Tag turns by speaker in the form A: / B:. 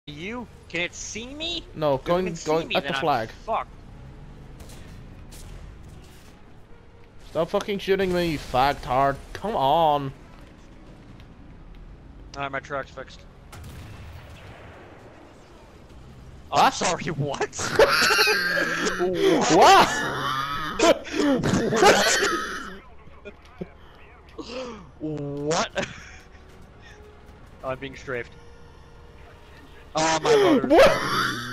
A: You? Can it see me?
B: No,
A: If it
B: going
A: can see me,
B: at
A: then
B: the
A: I'm
B: flag.
A: fucked.
B: Stop fucking shooting me, you fagtard. Come on.
A: Alright, my truck's fixed.
B: What?
A: I'm sorry, what?
B: What?
A: What? I'm being strafed. Oh, my motor's
B: What?